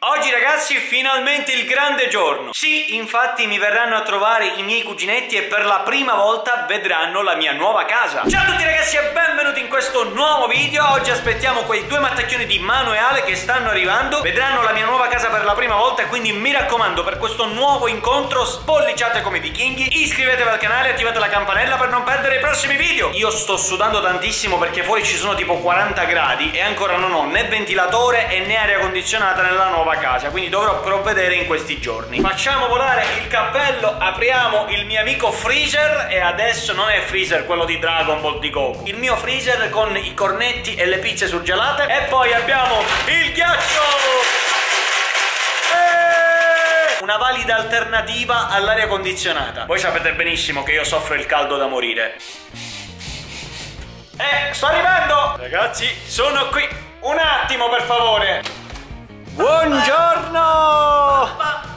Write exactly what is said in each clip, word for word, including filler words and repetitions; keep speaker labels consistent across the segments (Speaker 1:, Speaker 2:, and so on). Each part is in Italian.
Speaker 1: Oggi ragazzi finalmente il grande giorno. Sì, infatti mi verranno a trovare i miei cuginetti e per la prima volta vedranno la mia nuova casa. Ciao a tutti ragazzi e benvenuti in questo nuovo video. Oggi aspettiamo quei due mattacchioni di Mano e Ale che stanno arrivando. Vedranno la mia nuova casa per la prima volta e quindi mi raccomando, per questo nuovo incontro spolliciate come vichinghi, iscrivetevi al canale e attivate la campanella per non perdere i prossimi video. Io sto sudando tantissimo perché fuori ci sono tipo quaranta gradi e ancora non ho né ventilatore e né aria condizionata nella nuova casa, quindi dovrò provvedere in questi giorni. Facciamo volare il cappello, apriamo il mio amico freezer e adesso non è freezer quello di Dragon Ball di Goku, il mio freezer con i cornetti e le pizze surgelate, e poi abbiamo il ghiaccio, e una valida alternativa all'aria condizionata. Voi sapete benissimo che io soffro il caldo da morire. Eh, sto arrivando! Ragazzi, sono qui. Un attimo per favore. Buongiorno!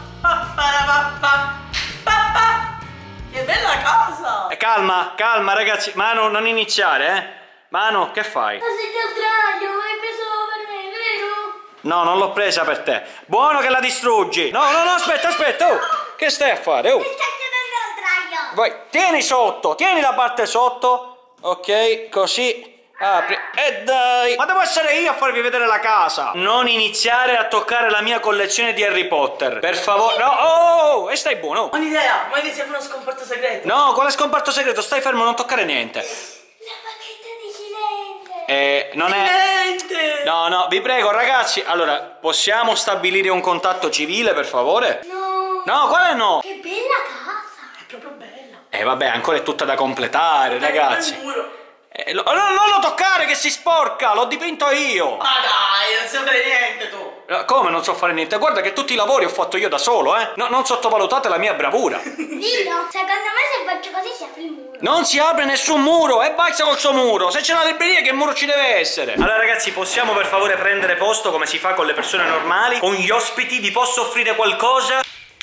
Speaker 2: Che bella cosa!
Speaker 1: Eh, calma, calma ragazzi. Manu, non iniziare, eh? Manu, che fai?
Speaker 3: La sedia al traglio, l'hai preso per me, vero?
Speaker 1: No, non l'ho presa per te. Buono che la distruggi. No, no, no, aspetta, aspetta. Oh. Che stai a fare? Oh.
Speaker 3: Mi stai chiudendo al traglio.
Speaker 1: Vai, tieni sotto, tieni la parte sotto. Ok, così. Apri. E dai. Ma devo essere io a farvi vedere la casa. Non iniziare a toccare la mia collezione di Harry Potter, per favore. No, oh, e stai buono.
Speaker 2: Ho un'idea, ma iniziamo uno scomparto segreto.
Speaker 1: No, quale scomparto segreto? Stai fermo, non toccare niente.
Speaker 3: La bacchetta di Silente.
Speaker 1: Eh, non è...
Speaker 2: Silente!
Speaker 1: No, no, vi prego ragazzi. Allora, possiamo stabilire un contatto civile, per favore?
Speaker 3: No.
Speaker 1: No, quale no?
Speaker 3: Che bella casa.
Speaker 2: È proprio bella.
Speaker 1: Eh, vabbè, ancora è tutta da completare, ragazzi.
Speaker 2: Il muro.
Speaker 1: Eh, lo, no, non lo toccare che si sporca, l'ho dipinto io.
Speaker 2: Ma dai, non sai fare niente tu.
Speaker 1: Eh, Come non so fare niente? Guarda che tutti i lavori ho fatto io da solo, eh. No, non sottovalutate la mia bravura.
Speaker 3: Dino, secondo me se faccio così si apre il muro.
Speaker 1: Non si apre nessun muro e basta col suo muro. Se c'è una libreria, che muro ci deve essere? Allora ragazzi, possiamo per favore prendere posto come si fa con le persone normali? Con gli ospiti vi posso offrire qualcosa?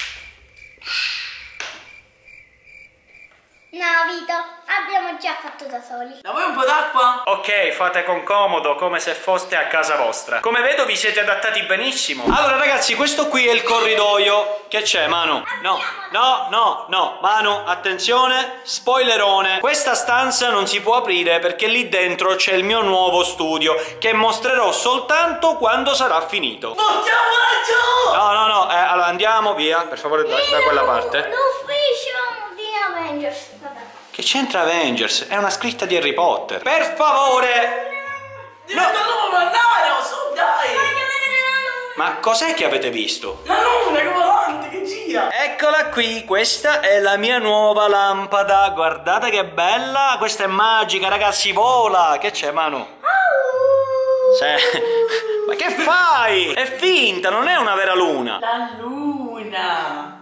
Speaker 3: No, Vito, abbiamo già fatto da soli.
Speaker 2: La vuoi un po' d'acqua?
Speaker 1: Ok, fate con comodo, come se foste a casa vostra. Come vedo vi siete adattati benissimo. Allora ragazzi, questo qui è il corridoio. Che c'è, Manu? No, no, no, no. Manu, attenzione, spoilerone. Questa stanza non si può aprire perché lì dentro c'è il mio nuovo studio, che mostrerò soltanto quando sarà finito.
Speaker 2: Buttiamola giù!
Speaker 1: No, no, no, eh, allora andiamo via, per favore, da, da quella parte.
Speaker 3: L'ufficio di Avengers. Vabbè.
Speaker 1: Che c'entra Avengers? È una scritta di Harry Potter. Per favore!
Speaker 2: Diventa un nuovo mannaro, su, dai!
Speaker 3: Voglio vedere la luna.
Speaker 1: Ma cos'è che avete visto?
Speaker 2: La luna che volante, che gira!
Speaker 1: Eccola qui, questa è la mia nuova lampada. Guardate che bella, questa è magica, ragazzi, vola. Che c'è, Manu? Sì. Ma che fai? È finta, non è una vera luna.
Speaker 2: La luna!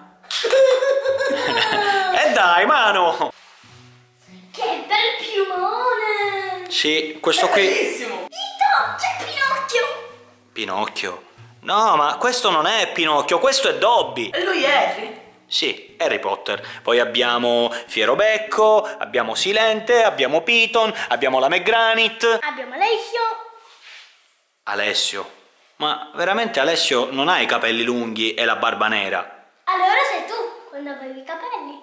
Speaker 1: E dai, Manu.
Speaker 3: Che bel piumone.
Speaker 1: Sì, questo
Speaker 2: È
Speaker 1: qui.
Speaker 2: bellissimo!
Speaker 3: Vito, c'è Pinocchio.
Speaker 1: Pinocchio. No, ma questo non è Pinocchio, questo è Dobby.
Speaker 2: E lui è Harry?
Speaker 1: Sì, Harry Potter. Poi abbiamo Fierobecco, abbiamo Silente, abbiamo Piton, abbiamo la McGranit.
Speaker 3: Abbiamo Alessio.
Speaker 1: Alessio. Ma veramente Alessio non ha i capelli lunghi e la barba nera?
Speaker 3: Allora sei tu, quando avevi i capelli.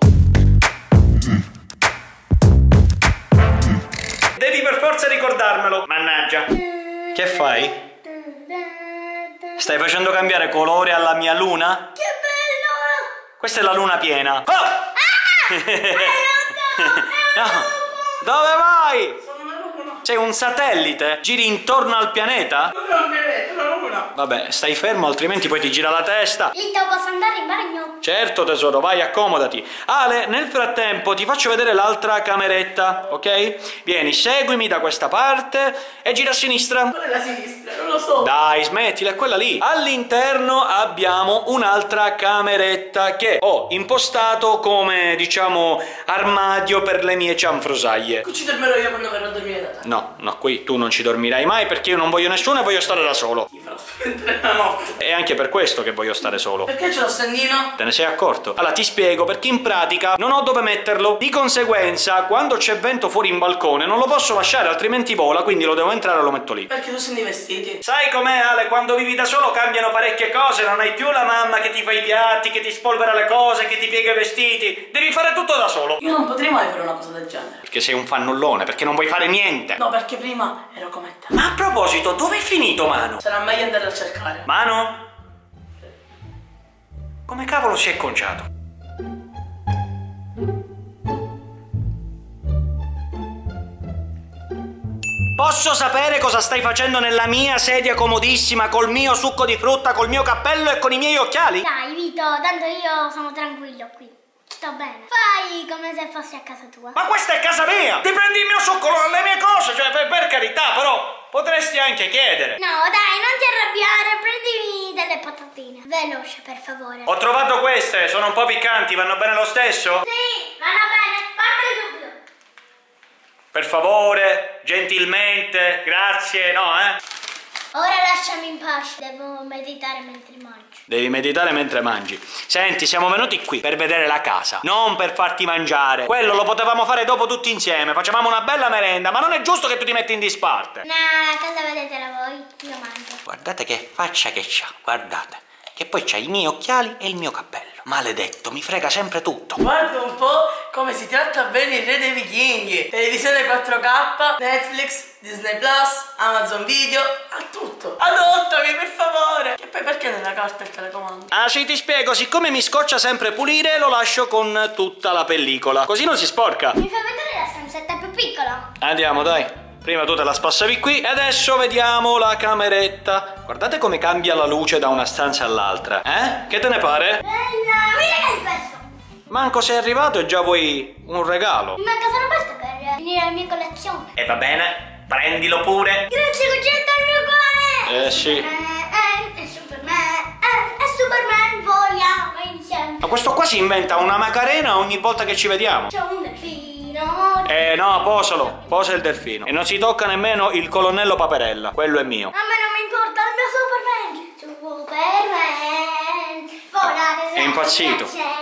Speaker 1: Devi per forza ricordarmelo. Mannaggia. Che fai? Stai facendo cambiare colore alla mia luna?
Speaker 3: Che bello!
Speaker 1: Questa è la luna piena. Oh!
Speaker 3: Ah!
Speaker 1: No. Dove vai?
Speaker 2: Sono una luna!
Speaker 1: Sei un satellite? Giri intorno al pianeta?
Speaker 2: Non è un pianeta, è una luna!
Speaker 1: Vabbè, stai fermo, altrimenti poi ti gira la testa.
Speaker 3: Vito, posso andare in bagno?
Speaker 1: Certo tesoro, vai, accomodati. Ale, nel frattempo ti faccio vedere l'altra cameretta, ok? Vieni, seguimi da questa parte e gira a sinistra.
Speaker 2: Qual è la sinistra? Non lo so!
Speaker 1: Dai, smettila, è quella lì. All'interno abbiamo un'altra cameretta che ho impostato come, diciamo, armadio per le mie cianfrusaglie.
Speaker 2: Qui ci dormirò io quando verrò a dormire da te.
Speaker 1: No, no, qui tu non ci dormirai mai perché io non voglio nessuno e voglio stare da solo.
Speaker 2: Ti farò spendere la notte.
Speaker 1: È anche per questo che voglio stare solo.
Speaker 2: Perché c'è lo stendino?
Speaker 1: Te ne sei accorto? Allora ti spiego, perché in pratica non ho dove metterlo. Di conseguenza, quando c'è vento fuori in balcone non lo posso lasciare, altrimenti vola, quindi lo devo entrare e lo metto lì.
Speaker 2: Perché tu stendi i vestiti?
Speaker 1: Sai com'è, Ale? Quando vivi da solo cambiano parecchie cose, non hai più la mamma che ti fa i piatti, che ti spolvera le cose, che ti piega i vestiti. Devi fare tutto da solo.
Speaker 2: Io non potrei mai fare una cosa del genere.
Speaker 1: Perché sei un fannullone, perché non vuoi fare niente.
Speaker 2: No, perché prima ero come te.
Speaker 1: Ma a proposito, dove è finito Manu?
Speaker 2: Sarà meglio andare a cercare.
Speaker 1: Manu? Come cavolo si è conciato? Posso sapere cosa stai facendo nella mia sedia comodissima, col mio succo di frutta, col mio cappello e con i miei occhiali?
Speaker 3: Dai, Vito, tanto io sono tranquillo qui. Sto bene. Fai come se fossi a casa tua.
Speaker 1: Ma questa è casa mia! Ti prendi il mio succo, le mie cose, cioè per, per carità, però potresti anche chiedere.
Speaker 3: No, dai, non ti arrabbiare, prendimi delle patatine. Veloce, per favore.
Speaker 1: Ho trovato queste, sono un po' piccanti, vanno bene lo stesso?
Speaker 3: Sì, vanno bene, partili subito.
Speaker 1: Per favore, gentilmente, grazie, no, eh?
Speaker 3: Ora lasciami in pace, devo meditare mentre mangio.
Speaker 1: Devi meditare mentre mangi. Senti, siamo venuti qui per vedere la casa, non per farti mangiare. Quello lo potevamo fare dopo tutti insieme, facevamo una bella merenda, ma non è giusto che tu ti metti in disparte.
Speaker 3: No, la casa vedetela voi, io mangio.
Speaker 1: Guardate che faccia che c'ha, guardate. Che poi c'ha i miei occhiali e il mio cappello. Maledetto, mi frega sempre tutto.
Speaker 2: Guarda un po' come si tratta bene il re dei vichinghi. Televisione quattro K, Netflix, Disney Plus, Amazon Video, ha tutto. Adottami per favore. E poi perché nella carta il telecomando?
Speaker 1: Ah sì, ti spiego, siccome mi scoccia sempre pulire, lo lascio con tutta la pellicola. Così non si sporca.
Speaker 3: Mi fa vedere la stanzetta più piccola?
Speaker 1: Andiamo, dai. Prima tu te la spassavi qui e adesso vediamo la cameretta. Guardate come cambia la luce da una stanza all'altra. Eh? Che te ne pare?
Speaker 3: Bella, mira che spesso.
Speaker 1: Manco sei arrivato e già vuoi un regalo.
Speaker 3: Mi manca solo questo per finire la mia collezione.
Speaker 1: E va bene, prendilo pure.
Speaker 3: Grazie cucetta al mio cuore.
Speaker 1: Eh sì.
Speaker 3: Eh, eh, è Superman, eh, è Superman, vogliamo insieme.
Speaker 1: Ma questo qua si inventa una macarena ogni volta che ci vediamo.
Speaker 3: C'è un delfino.
Speaker 1: Eh no, posalo, posa il delfino. E non si tocca nemmeno il colonnello Paperella, quello è mio.
Speaker 3: A me non mi importa il mio Superman. Superman, volare.
Speaker 1: È impazzito.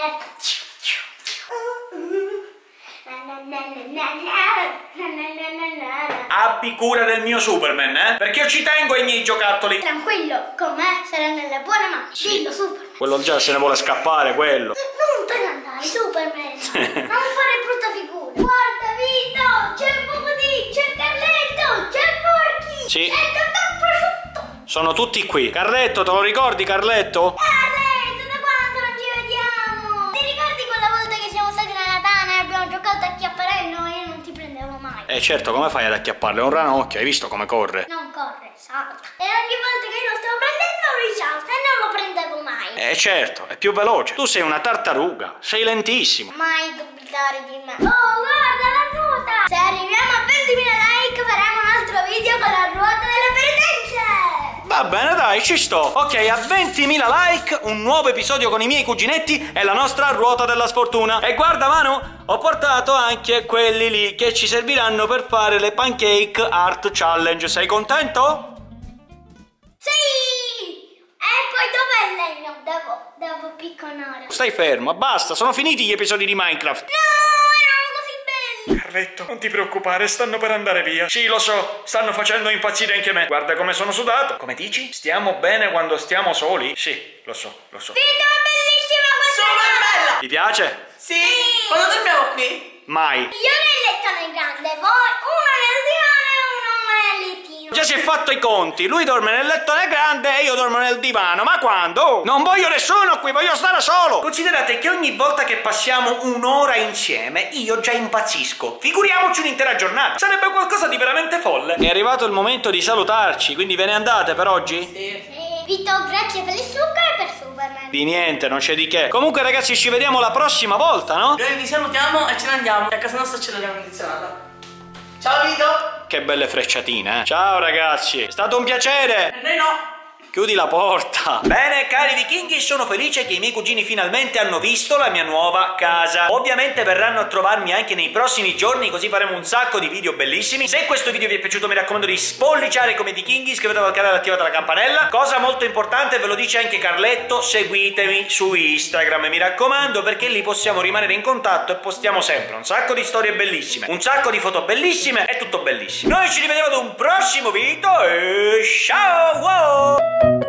Speaker 1: Abbi cura del mio Superman, eh? Perché io ci tengo ai miei giocattoli.
Speaker 3: Tranquillo, con me sarà nelle buone mani. Dillo, Superman.
Speaker 1: Quello già se ne vuole scappare, quello.
Speaker 3: Non te ne andare, Superman. Non fare brutta figura. Guarda, Vito, c'è un po' di... c'è Carletto, c'è Porky.
Speaker 1: Sì.
Speaker 3: C'è Totò prosciutto.
Speaker 1: Sono tutti qui. Carletto, te lo ricordi, Carletto?
Speaker 3: Carletto, da quando non ci vediamo? Ti ricordi quella volta che siamo stati nella tana e abbiamo giocato a chiapparello e io non ti prendevo mai?
Speaker 1: Eh certo, come fai ad acchiapparlo? È un ranocchio, hai visto come corre?
Speaker 3: Non corre, salta. E ogni volta che io lo stavo prendendo lui salta e non lo prendevo mai.
Speaker 1: Eh certo, è più veloce. Tu sei una tartaruga, sei lentissimo.
Speaker 3: Mai dubitare di me. Oh, guarda la ruota! Se arriviamo a ventimila like faremo un altro video con la ruota delle penitenze!
Speaker 1: Va bene, dai, ci sto. Ok, a ventimila like, un nuovo episodio con i miei cuginetti e la nostra ruota della sfortuna. E guarda, Manu, ho portato anche quelli lì che ci serviranno per fare le pancake art challenge. Sei contento?
Speaker 3: Sì! E poi dov'è il legno? Devo, devo picconare.
Speaker 1: Stai fermo, basta, sono finiti gli episodi di Minecraft.
Speaker 3: No, erano così belli!
Speaker 1: Carletto, non ti preoccupare, stanno per andare via. Sì, lo so, stanno facendo impazzire anche me. Guarda come sono sudato. Come dici? Stiamo bene quando stiamo soli? Sì, lo so, lo so.
Speaker 3: Vito, è bellissima questa
Speaker 2: Super
Speaker 3: casa!
Speaker 2: bella!
Speaker 1: Ti piace?
Speaker 2: Sì! Quando dormiamo qui?
Speaker 1: Mai.
Speaker 3: Io nel lettone grande, voi uno nel divano e uno nel lettino.
Speaker 1: Già si è fatto i conti. Lui dorme nel lettone grande e io dormo nel divano. Ma quando? Oh, non voglio nessuno qui, voglio stare solo. Considerate che ogni volta che passiamo un'ora insieme io già impazzisco. Figuriamoci un'intera giornata. Sarebbe qualcosa di veramente folle. È arrivato il momento di salutarci, quindi ve ne andate per oggi?
Speaker 2: Sì.
Speaker 3: Sì. Vito, grazie per il succo e per Superman.
Speaker 1: Di niente, non c'è di che. Comunque ragazzi, ci vediamo la prossima volta, no?
Speaker 2: Noi vi salutiamo e ce ne andiamo. E a casa nostra ce l'abbiamo condizionata. Ciao Vito!
Speaker 1: Che belle frecciatine, eh? Ciao ragazzi, è stato un piacere.
Speaker 2: E noi no!
Speaker 1: Chiudi la porta. Bene cari vichinghi, sono felice che i miei cugini finalmente hanno visto la mia nuova casa. Ovviamente verranno a trovarmi anche nei prossimi giorni, così faremo un sacco di video bellissimi. Se questo video vi è piaciuto mi raccomando di spolliciare come i vichinghi, iscrivetevi al canale e attivate la campanella. Cosa molto importante, ve lo dice anche Carletto, seguitemi su Instagram, mi raccomando, perché lì possiamo rimanere in contatto e postiamo sempre un sacco di storie bellissime, un sacco di foto bellissime, è tutto bellissimo. Noi ci rivediamo ad un prossimo video e ciao! Wow!